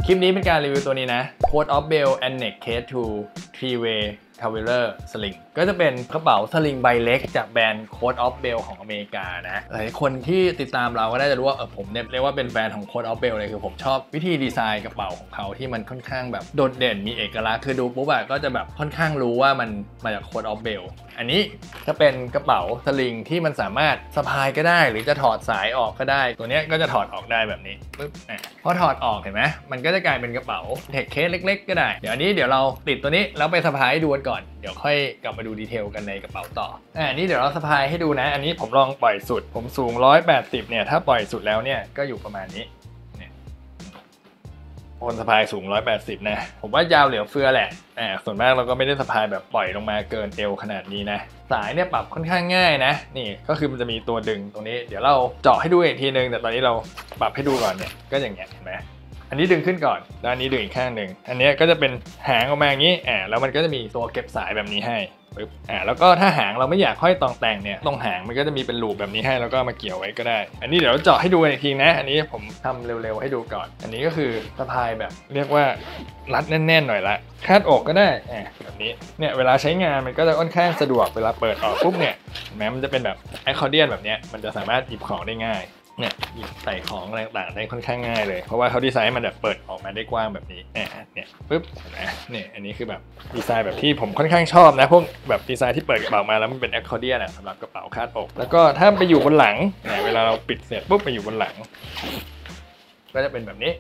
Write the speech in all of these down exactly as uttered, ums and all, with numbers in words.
คลิปนี้เป็นการรีวิวตัวนี้นะ Coat of Bell and Neck Case two three way Traveler Sling ก็จะเป็นกระเป๋าสลิงใบเล็กจากแบรนด์ Coat of Bell ของอเมริกานะหลายคนที่ติดตามเราก็ได้จะรู้ว่าเออผมเนี่ยเรียกว่าเป็นแฟนของ Coat of Bell เลยคือผมชอบวิธีดีไซน์กระเป๋าของเขาที่มันค่อนข้างแบบโดดเด่นมีเอกลักษณ์คือดูปุ๊บอะก็จะแบบค่อนข้างรู้ว่ามันมาจาก Coat of Bell อันนี้จะเป็นกระเป๋าสลิงที่มันสามารถสะพายก็ได้หรือจะถอดสายออกก็ได้ตัวนี้ก็จะถอดออกได้แบบนี้ปึ๊บอ่ะพอถอดออกเห็นไหมมันก็จะกลายเป็นกระเป๋าเทคเคสเล็กๆก็ได้เดี๋ยวอันนี้เดี๋ยวเราติดตัวนี้แล้วไปสะพายให้ดูกันก่อนเดี๋ยวค่อยกลับมาดูดีเทลกันในกระเป๋าต่ออ่านี้เดี๋ยวเราสะพายให้ดูนะอันนี้ผมลองปล่อยสุดผมสูงหนึ่งร้อยแปดสิบเนี่ยถ้าปล่อยสุดแล้วเนี่ยก็อยู่ประมาณนี้คนสะพายสูงหนึ่งร้อยแปดสิบนะผมว่ายาวเหลือเฟือแหละอ่าส่วนมากเราก็ไม่ได้สะพายแบบปล่อยลงมาเกินเอวขนาดนี้นะสายเนี่ยปรับค่อนข้างง่ายนะนี่ก็คือมันจะมีตัวดึงตรงนี้เดี๋ยวเราเจาะให้ดูอีกทีนึงแต่ตอนนี้เราปรับให้ดูก่อนเนี่ยก็อย่างเงี้ยเห็นไหมอันนี้ดึงขึ้นก่อนแล้วอันนี้ดึงอีกข้างหนึ่งอันนี้ก็จะเป็นหางออกมาอย่างนี้อ่าแล้วมันก็จะมีตัวเก็บสายแบบนี้ให้ปึ๊บอ่าแล้วก็ถ้าหางเราไม่อยากห้อยตองแต่งเนี่ยตรงหางมันก็จะมีเป็นลูปแบบนี้ให้แล้วก็มาเกี่ยวไว้ก็ได้อันนี้เดี๋ยวเราเจาะให้ดูอีกทีนะอันนี้ผมทำเร็วๆให้ดูก่อนอันนี้ก็คือสะพายแบบเรียกว่ารัดแน่นๆหน่อยละคาดอกก็ได้อ่าแบบนี้เนี่ยเวลาใช้งานมันก็จะค่อนข้างสะดวกเวลาเปิดออกปุ๊บเนี่ยแม้มันจะเป็นแบบไอคอร์เดียนแบบนี้มันจะสามารถหยิบของได้ง่ายเนี่ยหยิบใส่ของอะไรต่างๆได้ค่อนข้างง่ายเลยเพราะว่าเขาดีไซน์มันแบบเปิดออกมาได้กว้างแบบนี้เนี่ยเนี่ยปึ๊บนะเนี่ยอันนี้คือแบบดีไซน์แบบที่ผมค่อนข้างชอบนะพวกแบบดีไซน์ที่เปิดกระเป๋ามาแล้วมันเป็นแอคคอร์เดียนอ่ะสำหรับกระเป๋าคาดอกแล้วก็ถ้าไปอยู่บนหลังเนี่ยเวลาเราปิดเสร็จปุ๊บไปอยู่บนหลังก็จะเป็นแบบนี้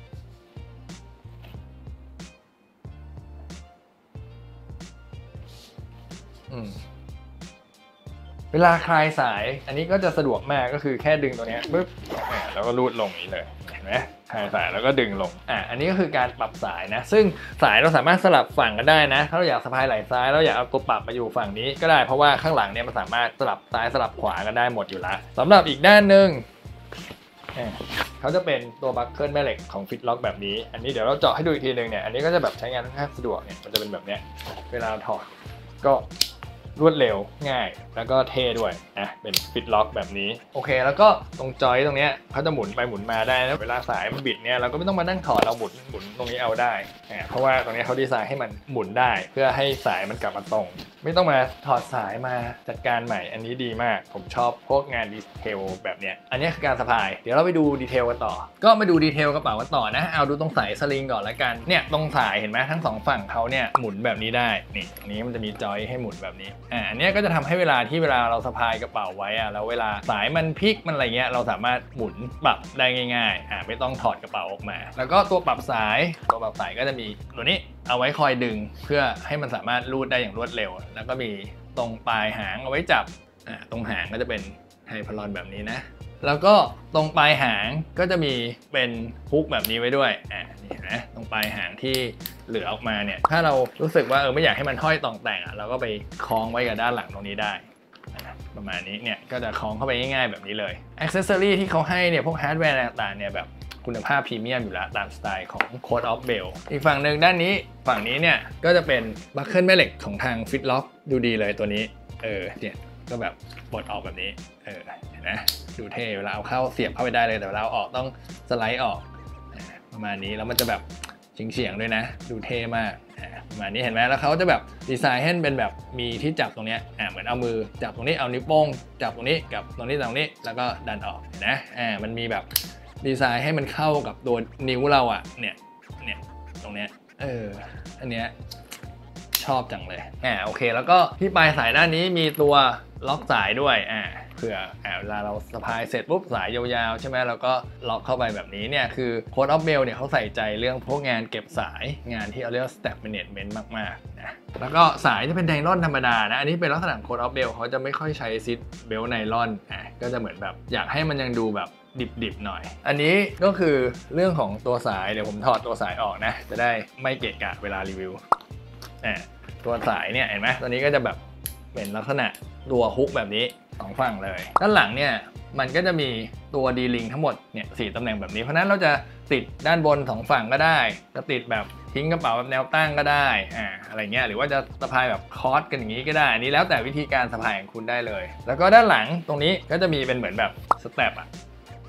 อืมเวลาคลายสายอันนี้ก็จะสะดวกมากก็คือแค่ดึงตัวนี้ปึ๊บอ่าแล้วก็รูดลงนี้เลยเห็นไหมคลายสายแล้วก็ดึงลงอ่าอันนี้ก็คือการปรับสายนะซึ่งสายเราสามารถสลับฝั่งกันได้นะถ้าเราอยากสะพายไหล่ซ้ายเราอยากเอาตัวปรับมาอยู่ฝั่งนี้ก็ได้เพราะว่าข้างหลังเนี่ยมันสามารถสลับซ้ายสลับขวากันได้หมดอยู่แล้วสำหรับอีกด้านหนึ่งเขาจะเป็นตัวบัคเกิลแม่เหล็กของฟิตล็อกแบบนี้อันนี้เดี๋ยวเราเจาะให้ดูอีกทีหนึ่งเนี่ยอันนี้ก็จะแบบใช้งานค่อนข้างสะดวกเนี่ยมันจะเป็นแบบเนี้ยเวลาถอดก็รวดเร็วง่ายแล้วก็เท่ด้วยนะเป็นฟิตล็อกแบบนี้โอเคแล้วก็ตรงจอยตรงเนี้ยเขาจะหมุนไปหมุนมาได้นะเวลาสายมันบิดเนี่ยเราก็ไม่ต้องมานั่งถอดเราหมุนหมุนตรงนี้เอาได้นะเพราะว่าตรงนี้เขาดีไซน์ให้มันหมุนได้เพื่อให้สายมันกลับมาตรงไม่ต้องมาถอดสายมาจัดการใหม่อันนี้ดีมากผมชอบพวกงานดีเทลแบบเนี้ยอันนี้คือการสะพายเดี๋ยวเราไปดูดีเทลกันต่อก็มาดูดีเทลกระเป๋ากันต่อนะเอาดูตรงสายสลิงก่อนละกันเนี่ยตรงสายเห็นไหมทั้งสองฝั่งเขาเนี่ยหมุนแบบนี้ได้นี่ตรงนี้มันจะมีจอยให้หมุนแบบนี้อ่าอันนี้ก็จะทำให้เวลาที่เวลาเราสะพายกระเป๋าไว้อะแล้วเวลาสายมันพลิกมันอะไรเงี้ยเราสามารถหมุนปรับได้ง่ายๆอ่าไม่ต้องถอดกระเป๋าออกมาแล้วก็ตัวปรับสายตัวปรับสายก็จะมีตัวนี้เอาไว้คอยดึงเพื่อให้มันสามารถรูดได้อย่างรวดเร็วแล้วก็มีตรงปลายหางเอาไว้จับอ่าตรงหางก็จะเป็นไฮพลอนแบบนี้นะแล้วก็ตรงปลายหางก็จะมีเป็นฮุกแบบนี้ไว้ด้วยอ่านี่เห็นไหมตรงปลายหางที่เหลือออกมาเนี่ยถ้าเรารู้สึกว่าเออไม่อยากให้มันห้อยต่องแต่งอ่ะเราก็ไปคล้องไว้กับด้านหลังตรงนี้ได้ประมาณนี้เนี่ยก็จะคล้องเข้าไปง่ายๆแบบนี้เลยอ็อกเซสซอรี่ที่เขาให้เนี่ยพวกฮาร์ดแวร์ต่างๆเนี่ยแบบคุณภาพพรีเมียมอยู่แล้วตามสไตล์ของ Coat of Bell อีกฝั่งหนึ่งด้านนี้ฝั่งนี้เนี่ยก็จะเป็นบัคเกิลแม่เหล็กของทาง Fitlock ดูดีเลยตัวนี้เออเนี่ยก็แบบปลดออกแบบนี้เออเห็นไหมดูเท่เวลาเอาเข้าเสียบเข้าไปได้เลยแต่เวลาเอาออกต้องสไลด์ออกประมาณนี้แล้วมันจะแบบเฉียงๆด้วยนะดูเท่มากประมาณนี้เห็นไหมแล้วเขาจะแบบดีไซน์ให้เป็นแบบมีที่จับตรงนี้อ่าเหมือนเอามือจับตรงนี้เอานิ้วโป้งจับตรงนี้กับตรงนี้ตรงนี้แล้วก็ดันออกเห็นนะอ่ามันมีแบบดีไซน์ให้มันเข้ากับตัวนิ้วเราอ่ะเนี่ยเนี่ยตรงเนี้ยเอออันเนี้ยชอบจังเลยอ่าโอเคแล้วก็ที่ปลายสายด้านนี้มีตัวล็อกสายด้วยอ่าเผื่ออ่าเวลาเราสะพายเสร็จปุ๊บสายยาวๆใช่ไหมเราก็ล็อกเข้าไปแบบนี้เนี่ยคือ Coat of Bell เนี่ยเขาใส่ใจเรื่องพวกงานเก็บสายงานที่เราเรียกว่า Step Management มากๆนะแล้วก็สายจะเป็นไนลอนธรรมดานะอันนี้เป็นลักษณะ Coat of Bell เขาจะไม่ค่อยใช้ซิปเบลต์ไนลอนอ่ะก็จะเหมือนแบบอยากให้มันยังดูแบบดิบๆหน่อยอันนี้ก็คือเรื่องของตัวสายเดี๋ยวผมถอดตัวสายออกนะจะได้ไม่เกะกะเวลารีวิวอ่ะตัวสายเนี่ยเห็นไหมตัวนี้ก็จะแบบเป็นลักษณะตัวฮุกแบบนี้สองฝั่งเลยด้านหลังเนี่ยมันก็จะมีตัวดีลิงทั้งหมดเนี่ยสี่ตำแหน่งแบบนี้เพราะนั้นเราจะติดด้านบนสองฝั่งก็ได้จะติดแบบทิ้งกระเป๋าแบบแนวตั้งก็ได้อ่าอะไรเงี้ยหรือว่าจะสะพายแบบคอร์สกันอย่างนี้ก็ได้อันนี้แล้วแต่วิธีการสะพายของคุณได้เลยแล้วก็ด้านหลังตรงนี้ก็จะมีเป็นเหมือนแบบสเต็ปอ่ะ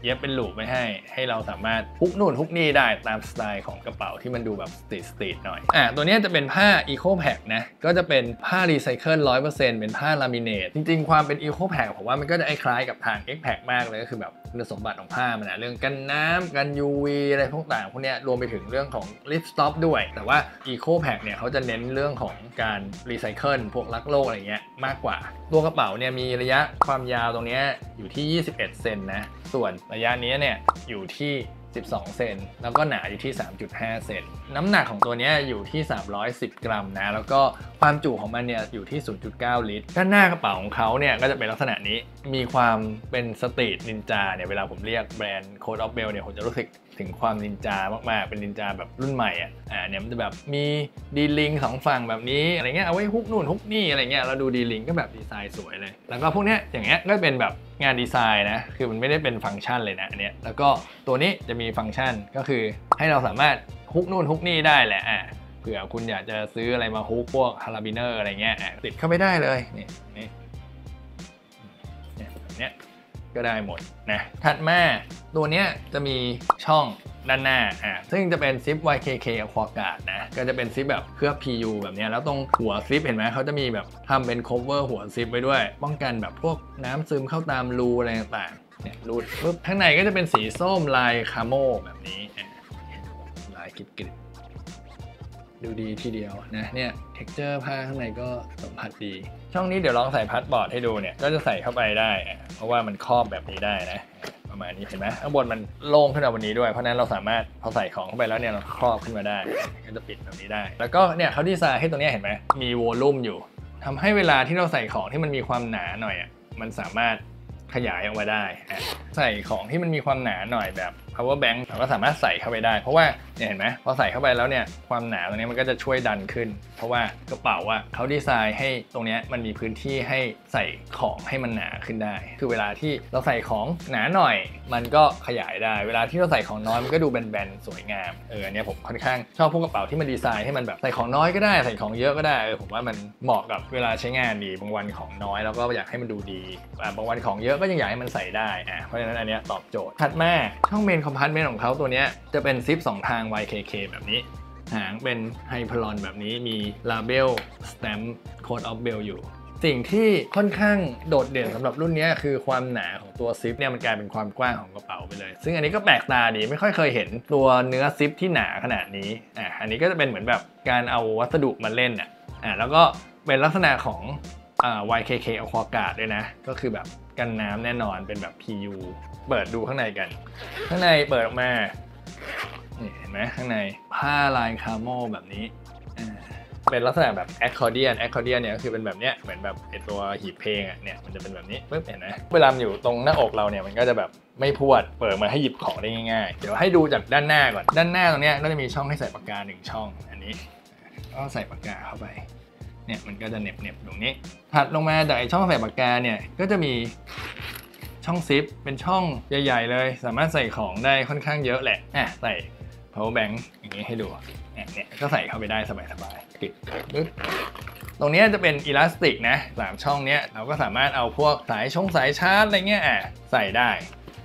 เย็บเป็นลูปไว้ให้ให้เราสามารถฮุกนู่นฮุกนี่ได้ตามสไตล์ของกระเป๋าที่มันดูแบบสตรีทสตรีทหน่อยอ่ะตัวนี้จะเป็นผ้า Eco Pack นะก็จะเป็นผ้ารีไซเคิล ร้อยเปอร์เซ็นต์ เป็นผ้าลามิเนตจริงๆความเป็น Eco Pack ผมว่ามันก็จะคล้ายกับทาง X Pack มากเลยก็คือแบบคุณสมบัติของผ้ามันนะเรื่องกันน้ำกัน ยู วี อะไรพวกต่างพวกนี้รวมไปถึงเรื่องของ Lip Stop ด้วยแต่ว่า Eco Pack เนี่ยเขาจะเน้นเรื่องของการรีไซเคิลพวกรักโลกอะไรเงี้ยมากกว่าตัวกระเป๋าเนี่ยมีระยะความยาวตรงนี้อยู่ที่ยี่สิบเอ็ดเซนนะส่วนระยะนี้เนี่ยอยู่ที่สิบสองเซนแล้วก็หนาอยู่ที่ สามจุดห้า เซนน้ำหนักของตัวนี้อยู่ที่สามร้อยสิบกรัมนะแล้วก็ความจุของมันเนี่ยอยู่ที่ ศูนย์จุดเก้า ลิตรด้านหน้ากระเป๋าของเขาเนี่ยก็จะเป็นลักษณะนี้มีความเป็นสตรีทนินจาเนี่ยเวลาผมเรียกแบรนด์ Code of Bell เนี่ยผมจะรู้สึกถึงความนินจามากๆเป็นนินจาแบบรุ่นใหม่อ่ะอ่าเนี่ยมันจะแบบมีดีลิงสองฝั่งแบบนี้อะไรเงี้ยเอาไว้ฮุกนู่นฮุกนี่อะไรเงี้ยเราดูดีลิงก็แบบดีไซน์สวยเลยแล้วก็พวกเนี้ยอย่างเงี้ยก็เป็นแบบงานดีไซน์นะคือมันไม่ได้เป็นฟังก์ชันเลยนะอันเนี้ยแล้วก็ตัวนี้จะมีฟังก์ชันก็คือให้เราสามารถฮุกนู่นฮุกนี่ได้แหละอ่ะเผื่อคุณอยากจะซื้ออะไรมาฮุกพวกคาราบิเนอร์อะไรเงี้ยติดเข้าไปได้เลยนี่นี่เนี่ยแบบเนี้ยก็ได้หมดนะถัดมาตัวเนี้ยจะมีช่องด้านหน้าอ่ะซึ่งจะเป็นซิป วาย เค เค Aquaguard นะก็จะเป็นซิปแบบเคลือบ พี ยู แบบนี้แล้วตรงหัวซิปเห็นไหมเขาจะมีแบบทำเป็น cover หัวซิปไว้ด้วยป้องกันแบบพวกน้ำซึมเข้าตามรูอะไรต่างๆเนี่ยรูดปุ๊บข้างในก็จะเป็นสีส้มลายคาโมแบบนี้ลายกริบๆดูดีทีเดียวนะเนี่ย texture ผ้าข้างในก็สัมผัสดีช่องนี้เดี๋ยวลองใส่พาสปอร์ตให้ดูเนี่ยก็จะใส่เข้าไปได้เพราะว่ามันครอบแบบนี้ได้นะประมาณนี้เห็นไหมข้างบนมันโล่งขึ้นมาวันนี้ด้วยเพราะนั้นเราสามารถพอใส่ของเข้าไปแล้วเนี่ยเราครอบขึ้นมาได้ก็จะปิดแบบนี้ได้แล้วก็เนี่ยเขาดีไซน์ให้ตรงนี้เห็นไหมมีวอลลุ่มอยู่ทำให้เวลาที่เราใส่ของที่มันมีความหนาหน่อยอ่ะมันสามารถขยายออกมาได้ใส่ของที่มันมีความหนาหน่อยแบบ power bank เราก็สามารถใส่เข้าไปได้เพราะว่าเนี่ยเห็นไหมพอใส่เข้าไปแล้วเนี่ยความหนาตรงนี้มันก็จะช่วยดันขึ้นเพราะว่ากระเป๋าอ่ะเขาดีไซน์ให้ตรงนี้มันมีพื้นที่ให้ใส่ของให้มันหนาขึ้นได้คือเวลาที่เราใส่ของหนาหน่อยมันก็ขยายได้เวลาที่เราใส่ของน้อยมันก็ดูแบนๆสวยงามเออเนี่ยผมค่อนข้างชอบพวกกระเป๋าที่มันดีไซน์ให้มันแบบใส่ของน้อยก็ได้ใส่ของเยอะก็ได้เออผมว่ามันเหมาะกับเวลาใช้งานดีบางวันของน้อยแล้วก็อยากให้มันดูดีบางวันของเยอะก็ยังอยากให้มันใส่ได้อ่ะเพราะฉะนั้นอันนี้ตอบโจทย์ถัดมาช่องเมนคอมพาร์ตเมนต์ของเขาตัวนี้จะเป็นซิปสองทาง วาย เค เค แบบนี้หางเป็นไฮพลอนแบบนี้มีลาเบลสแตมป์ Code of Bell อยู่สิ่งที่ค่อนข้างโดดเด่นสำหรับรุ่นนี้คือความหนาของตัวซิปเนี่ยมันกลายเป็นความกว้างของกระเป๋าไปเลยซึ่งอันนี้ก็แปลกตาดีไม่ค่อยเคยเห็นตัวเนื้อซิปที่หนาขนาดนี้อ่ะอันนี้ก็จะเป็นเหมือนแบบการเอาวัสดุมาเล่นอ่ะอ่ะแล้วก็เป็นลักษณะของอ่า วาย เค เค Aquaguard ด้วยนะก็คือแบบกันน้ำแน่นอนเป็นแบบ พี ยู เปิดดูข้างในกันข้างในเปิดออกมานี่เห็นไหมข้างในผ้าลายคาโมแบบนี้เป็นลักษณะแบบแอคคอร์เดียนแอคคอร์เดียนเนี่ยก็คือเป็นแบบเนี้ยเหมือนแบบไอตัวหีบเพลงอ่ะเนี่ยมันจะเป็นแบบนี้ปึ๊บเห็นไหมเวลาอยู่ตรงหน้าอกเราเนี่ยมันก็จะแบบไม่พวดเปิดมาให้หยิบของได้ง่ายๆเดี๋ยวให้ดูจากด้านหน้าก่อนด้านหน้าตรงเนี้ยก็จะมีช่องให้ใส่ปากกาหนึ่งช่องอันนี้ก็ใส่ปากกาเข้าไปเนี่ยมันก็จะเน็บๆตรงนี้ถัดลงมาจากไอช่องใส่ปากกาเนี่ยก็จะมีช่องซิปเป็นช่องใหญ่ๆเลยสามารถใส่ของได้ค่อนข้างเยอะแหละอ่ะใส่ power bank อย่างนี้ให้ดูเนี่ยก็ใส่เข้าไปได้สบายๆติดปึ๊บตรงนี้จะเป็นอิลาสติกนะสามช่องเนี้ยเราก็สามารถเอาพวกสายชงสายชาร์จอะไรเงี้ยอ่ะใส่ได้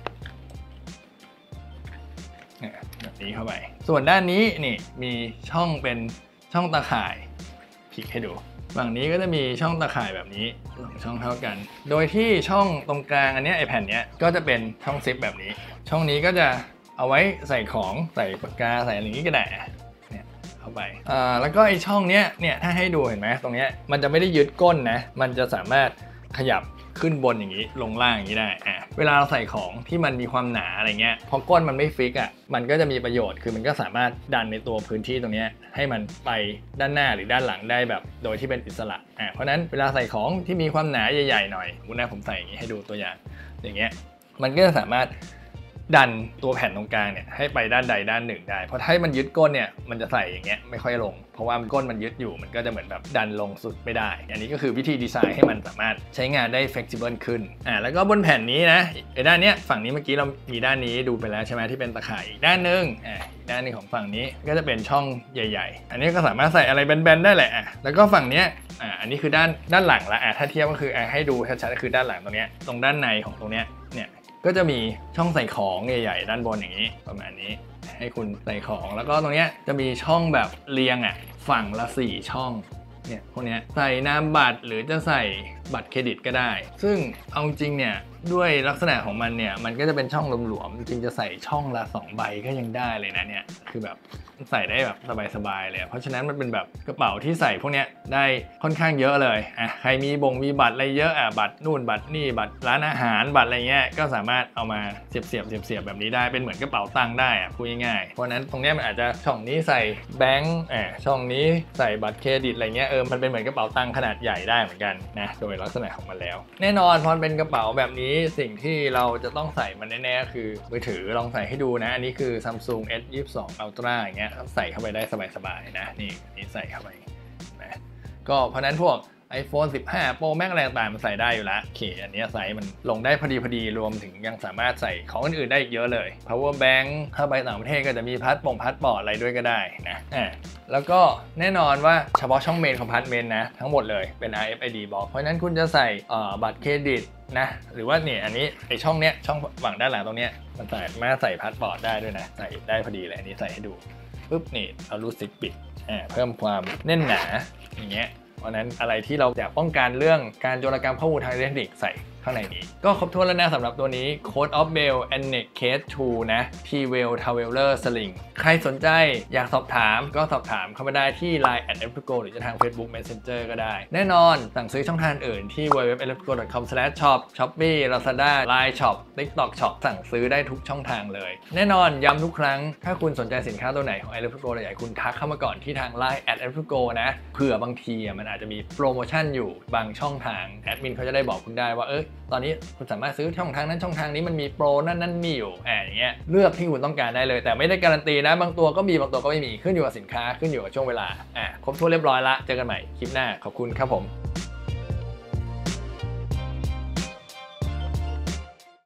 แบบนี้เข้าไปส่วนด้านนี้นี่มีช่องเป็นช่องตาข่ายพลิกให้ดูฝั่งนี้ก็จะมีช่องตาข่ายแบบนี้สองช่องเท่ากันโดยที่ช่องตรงกลางอันนี้ไอแผ่นเนี้ยก็จะเป็นช่องซิปแบบนี้ช่องนี้ก็จะเอาไว้ใส่ของใส่ปากกาใส่อะไรอย่างนี้ก็ได้เนี่ยเข้าไปอ่าแล้วก็ไอช่องเนี้ยเนี่ยถ้าให้ดูเห็นไหมตรงเนี้ยมันจะไม่ได้ยึดก้นนะมันจะสามารถขยับขึ้นบนอย่างนี้ลงล่างอย่างนี้ได้อ่ะเวลาเราใส่ของที่มันมีความหนาอะไรเงี้ยพอก้นมันไม่ฟิกอ่ะมันก็จะมีประโยชน์คือมันก็สามารถดันในตัวพื้นที่ตรงนี้ให้มันไปด้านหน้าหรือด้านหลังได้แบบโดยที่เป็นอิสระอ่ะเพราะนั้นเวลาใส่ของที่มีความหนาใหญ่ๆหน่อยคุณนะผมใส่อย่างนี้ให้ดูตัวอย่างอย่างเงี้ยมันก็จะสามารถดันตัวแผ่นตรงกลางเนี่ยให้ไปด้านใดด้านหนึ่งได้เพราะถ้ามันยึดก้นเนี่ยมันจะใส่อย่างเงี้ยไม่ค่อยลงเพราะว่าก้นมันยึดอยู่มันก็จะเหมือนแบบดันลงสุดไม่ได้อันนี้ก็คือวิธีดีไซน์ให้มันสามารถใช้งานได้ flexible ขึ้นอ่าแล้วก็บนแผ่นนี้นะไอ้ด้านเนี้ยฝั่งนี้เมื่อกี้เรามีด้านนี้ดูไปแล้วใช่ไหมที่เป็นตะข่ายอีกด้านนึงอ่าด้านนึงของฝั่งนี้ก็จะเป็นช่องใหญ่ๆอันนี้ก็สามารถใส่อะไรแบนๆได้แหละอ่ะแล้วก็ฝั่งเนี้ยอ่าอันนี้คือด้านด้านหลังละอ่ะถ้าเทียบก็คืออ่ะให้ดูชัดๆก็คือด้านหลังตรงเนี้ยตรงด้านในของตรงเนี้ยเนี่ยก็จะมีช่องใส่ของใหญ่ๆด้านบนอย่างนี้ประมาณนี้ให้คุณใส่ของแล้วก็ตรงเนี้ยจะมีช่องแบบเรียงอ่ะฝั่งละสี่ช่องเนี่ยพวกเนี้ยใส่นามบัตรหรือจะใส่บัตรเครดิตก็ได้ซึ่งเอาจริงเนี่ยด้วยลักษณะของมันเนี่ยมันก็จะเป็นช่องหลวมๆจริงจะใส่ช่องละสองใบก็ยังได้เลยนะเนี่ยคือแบบใส่ได้แบบสบายๆเลยเพราะฉะนั้นมันเป็นแบบกระเป๋าที่ใส่พวกเนี้ยได้ค่อนข้างเยอะเลยอ่ะใครมีบงมีบัตรอะไรเยอะอ่ะบัตรนู่นบัตรนี่บัตรร้านอาหารบัตรอะไรเงี้ยก็สามารถเอามาเสียบเสียบเสียบเสียบแบบนี้ได้เป็นเหมือนกระเป๋าตังค์ได้อ่ะพูดง่ายๆเพราะนั้นตรงเนี้ยมันอาจจะช่องนี้ใส่แบงก์อ่ะช่องนี้ใส่บัตรเครดิตอะไรเงี้ยเออมันเป็นเหมือนกระเป๋าตังค์ขนาดใหญ่ได้เหมือนกันนะโดยลักษณะของมันแล้วแน่นอนพอเป็นกระเป๋าแบบนี้สิ่งที่เราจะต้องใส่มันแน่ๆคือมือถือลองใส่ให้ดูนะอันนี้คือ Samsung เอส ยี่สิบสอง Ultra อย่างเงี้ยใส่เข้าไปได้สบายๆนะนี่นี่ใส่เข้าไปนะก็เพราะนั้นพวก iPhone สิบห้า Pro Max อะไรต่างๆมันใส่ได้อยู่แล้วโอเคอันนี้ไซส์มันลงได้พอดีพอดีรวมถึงยังสามารถใส่ของอื่นๆได้อีกเยอะเลย Power Bank ถ้าไปต่างประเทศก็จะมีพัดปงพัดปอดอะไรด้วยก็ได้นะอ่าแล้วก็แน่นอนว่าเฉพาะช่องเมนคอมพาร์ตเมนต์นะทั้งหมดเลยเป็น อาร์ เอฟ ไอ ดี บอกเพราะฉะนั้นคุณจะใส่บัตรเครดิตนะหรือว่าเนี่ยอันนี้ไอช่องเนี้ยช่องฝั่งด้านหลังตรงเนี้ยมันใส่มาใส่พัดปอดได้ด้วยนะใส่ได้พอดีเลยอันนี้ใส่ให้ดูปุ๊บนี่เรารูดซิปปิดเพิ่มความแน่นหนาอย่างเงี้ยเพราะนั้นอะไรที่เราอยากป้องกันเรื่องการโจรกรรมข้อมูลทางอิเล็กทรอนิกส์ใส่ข้างในนี้ก็ครบถ้วนแล้วนะสำหรับตัวนี้ Code of Bell Annex Case ทู นะ T-Well Traveler Sling ใครสนใจอยากสอบถามก็สอบถามเข้ามาได้ที่ ไลน์ แอท เอฟ ทู โก หรือจะทาง Facebook Messenger ก็ได้แน่นอนสั่งซื้อช่องทางอื่นที่ ดับเบิลยู ดับเบิลยู ดับเบิลยู ดอท เอฟ ทู โก ดอท คอม สแลช ช็อป Shopee Lazada ไลน์ Shop TikTok Shop สั่งซื้อได้ทุกช่องทางเลยแน่นอนย้ำทุกครั้งถ้าคุณสนใจสินค้าตัวไหนของ เอฟ ทู โก อยากให้คุณทักเข้ามาก่อนที่ทาง ไลน์ แอท เอฟ ทู โก นะเผื่อบางทีมันอาจจะมีโปรโมชั่นอยู่บางช่องทางแอดมินเขาจะได้บอกคุณได้ว่าเออตอนนี้คุณสามารถซื้อช่องทางนั้นช่องทางนี้มันมีโปรนั่นนั่นมีอยู่อ่าอย่างเงี้ยเลือกที่คุณต้องการได้เลยแต่ไม่ได้การันตีนะบางตัวก็มีบางตัวก็ไม่มีขึ้นอยู่กับสินค้าขึ้นอยู่กับช่วงเวลาอ่าครบถ้วนเรียบร้อยละเจอกันใหม่คลิปหน้าขอบคุณครับผม